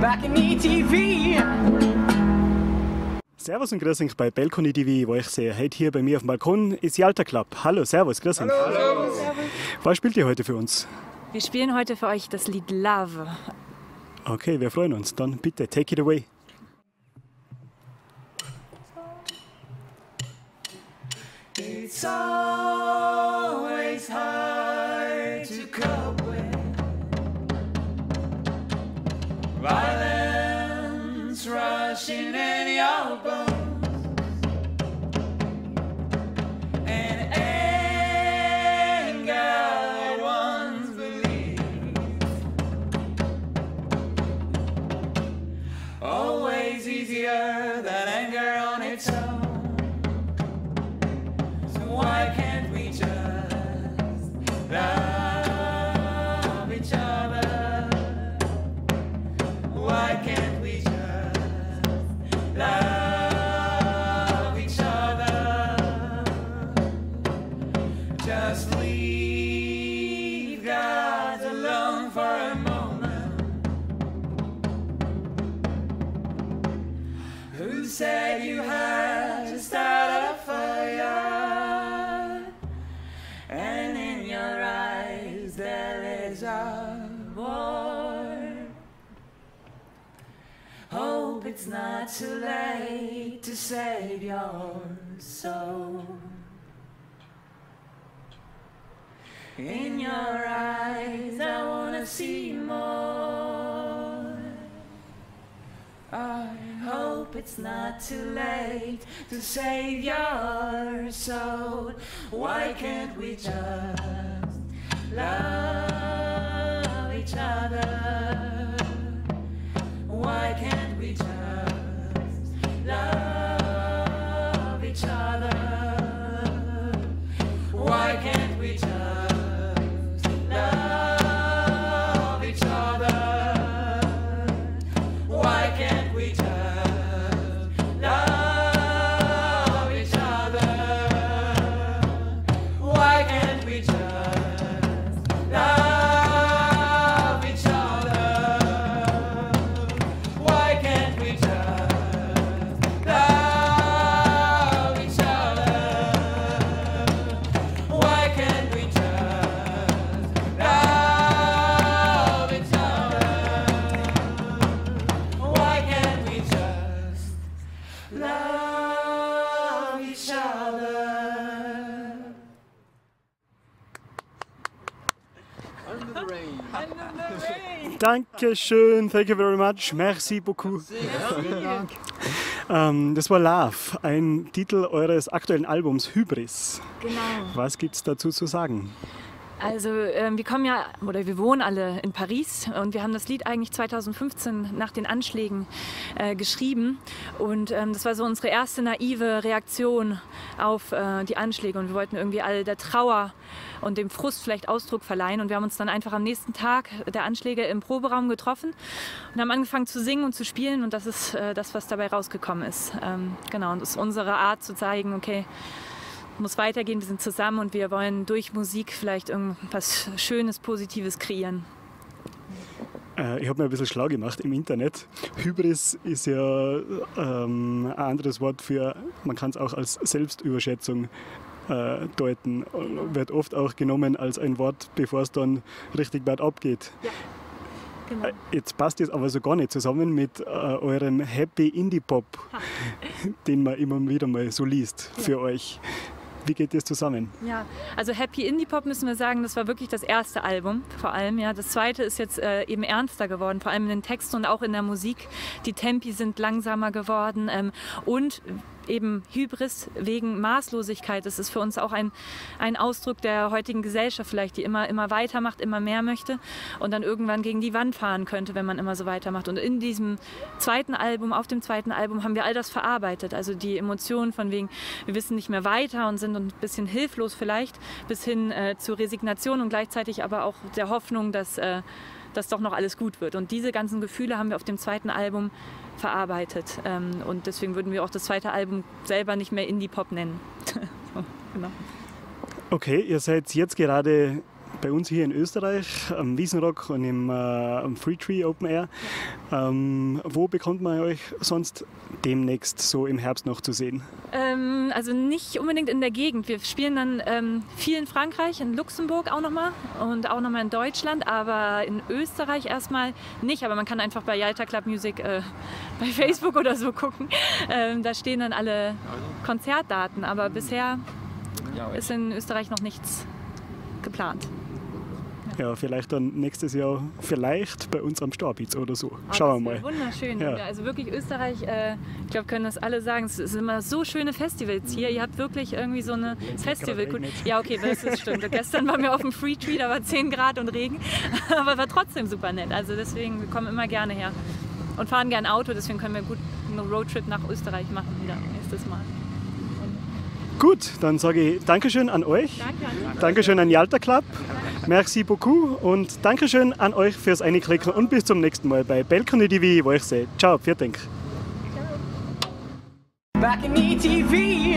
back in ETV. Servus und grüß euch bei Balcony TV, wo ich sehe, heute hier bei mir auf dem Balkon ist Yalta Club. Hallo, servus, grüß euch. Hallo. Was spielt ihr heute für uns? Wir spielen heute für euch das Lied Love. Okay, wir freuen uns. Dann bitte, take it away. It's always hard to cope with violence rushing in your bones and anger one's belief. Always easier than anger on its own. Why can't we just love each other? Why can't we just love each other? Just leave God alone for a moment. Who said you had to start a fire? And in your eyes there is a war. Hope it's not too late to save your soul. In your eyes I wanna see more. I hope it's not too late to save your soul. Why can't we just love each other? Why can't we just love each other? Why can't we just love each other? Why can't we just love each other? Why can't we just love each other? Why can't we just love each other? Why can't we just love each other? Why can't we just love each other? Dankeschön, thank you very much, merci beaucoup. Das war Love, ein Titel eures aktuellen Albums Hybris. Genau. Was gibt's dazu zu sagen? Also wir kommen ja, oder wir wohnen alle in Paris und wir haben das Lied eigentlich 2015 nach den Anschlägen geschrieben und das war so unsere erste naive Reaktion auf die Anschläge und wir wollten irgendwie all der Trauer und dem Frust vielleicht Ausdruck verleihen und wir haben uns dann einfach am nächsten Tag der Anschläge im Proberaum getroffen und haben angefangen zu singen und zu spielen und das ist das, was dabei rausgekommen ist. Genau, und das ist unsere Art zu zeigen, okay, muss weitergehen, wir sind zusammen und wir wollen durch Musik vielleicht irgendwas Schönes, Positives kreieren. Ich habe mir ein bisschen schlau gemacht im Internet. Hybris ist ja ein anderes Wort für, man kann es auch als Selbstüberschätzung deuten. Wird oft auch genommen als ein Wort, bevor es dann richtig weit abgeht. Ja. Genau. Jetzt passt es aber so gar nicht zusammen mit eurem Happy Indie Pop, den man immer wieder mal so liest für euch. Wie geht das zusammen? Ja, also Happy Indie Pop müssen wir sagen, das war wirklich das erste Album vor allem. Ja. Das zweite ist jetzt eben ernster geworden, vor allem in den Texten und auch in der Musik. Die Tempi sind langsamer geworden und eben Hybris wegen Maßlosigkeit. Das ist für uns auch ein Ausdruck der heutigen Gesellschaft vielleicht, die immer weitermacht, immer mehr möchte und dann irgendwann gegen die Wand fahren könnte, wenn man immer so weitermacht. Und in diesem zweiten Album, auf dem zweiten Album haben wir all das verarbeitet. Also die Emotionen von wegen, wir wissen nicht mehr weiter und sind ein bisschen hilflos vielleicht, bis hin zur Resignation und gleichzeitig aber auch der Hoffnung, dass doch noch alles gut wird. Und diese ganzen Gefühle haben wir auf dem zweiten Album verarbeitet. Und deswegen würden wir auch das zweite Album selber nicht mehr Indie-Pop nennen. So, genau. Okay, ihr seid jetzt gerade bei uns hier in Österreich, am Wiesenrock und am Free Tree Open Air. Wo bekommt man euch sonst demnächst so im Herbst noch zu sehen? Also nicht unbedingt in der Gegend. Wir spielen dann viel in Frankreich, in Luxemburg auch nochmal und auch nochmal in Deutschland, aber in Österreich erstmal nicht. Aber man kann einfach bei Yalta Club Music bei Facebook oder so gucken. Da stehen dann alle Konzertdaten, aber bisher ist in Österreich noch nichts geplant. Ja, vielleicht dann nächstes Jahr vielleicht bei uns am Starbitz oder so. Schauen wir mal. Wunderschön. Ja. Also wirklich Österreich, ich glaube, können das alle sagen. Es sind immer so schöne Festivals hier. Ihr habt wirklich irgendwie so eine Festival. Ja, okay, das ist stimmt. Gestern waren wir auf dem Free Tree, da war 10 Grad und Regen, aber war trotzdem super nett. Also deswegen, wir kommen immer gerne her und fahren gerne Auto. Deswegen können wir gut einen Roadtrip nach Österreich machen wieder nächstes Mal. Gut, dann sage ich Dankeschön an euch. Danke. Dankeschön an Yalta Club. Merci beaucoup und Dankeschön an euch fürs Einklicken und bis zum nächsten Mal bei Balcony TV Walchsee. Ciao, vielen Dank. Back in ETV.